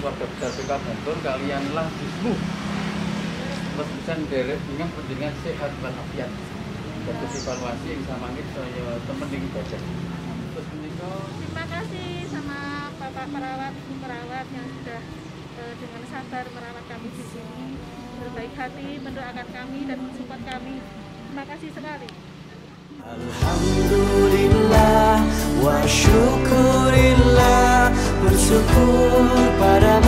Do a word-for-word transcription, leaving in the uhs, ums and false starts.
keluarga besar P K Bantul kalianlah bismu terus bisa derek dengan penjenengan sehat walafiat dados evaluasi yang samangit saya temen ing ibadah terus menika terima kasih sama Bapak perawat Ibu perawat yang sudah eh, dengan sabar merawat kami di sini berbaik hati mendoakan kami dan mensupport kami. Terima kasih sekali. Alhamdulillah wa syukurillah, bersyukur pada